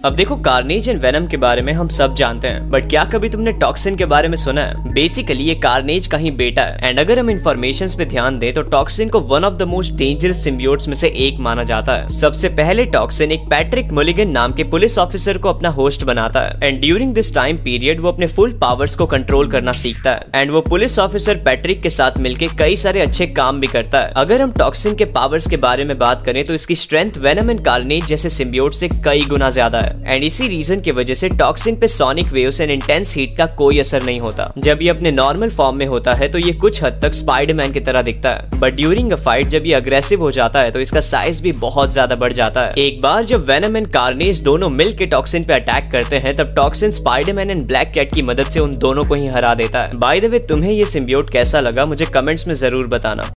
अब देखो, carnage and venom के बारे में हम सब जानते हैं, बट क्या कभी तुमने टॉक्सिन के बारे में सुना है? बेसिकली ये कार्नेज का ही बेटा है। एंड अगर हम इन्फॉर्मेशन पे ध्यान दें तो टॉक्सिन को one of the most dangerous symbiotes में से एक माना जाता है। सबसे पहले टॉक्सिन एक पैट्रिक मुलिगन नाम के पुलिस ऑफिसर को अपना होस्ट बनाता है and during this time period वो अपने फुल पावर्स को कंट्रोल करना सीखता है एंड वो पुलिस ऑफिसर पैट्रिक के साथ मिलकर कई सारे अच्छे काम भी करता है। अगर हम टॉक्सिन के पावर्स के बारे में बात करें तो इसकी स्ट्रेंथ वेनम एंड कार्नेज जैसे सिम्बियोट से कई गुना ज्यादा है एंड इसी रीजन की वजह से टॉक्सिन पे sonic waves and intense heat का कोई असर नहीं होता। जब ये अपने नॉर्मल फॉर्म में होता है तो ये कुछ हद तक स्पाइडरमैन की तरह दिखता है, बट ड्यूरिंग अ फाइट जब ये अग्रेसिव हो जाता है तो इसका साइज भी बहुत ज्यादा बढ़ जाता है। एक बार जब वेनम एंड कार्नेज दोनों मिलकर टॉक्सिन पे अटैक करते हैं तब Toxin Spiderman and Black Cat की मदद से उन दोनों को ही हरा देता है। बाय द वे, तुम्हें ये सिम्बियोट कैसा लगा मुझे कमेंट्स में जरूर बताना।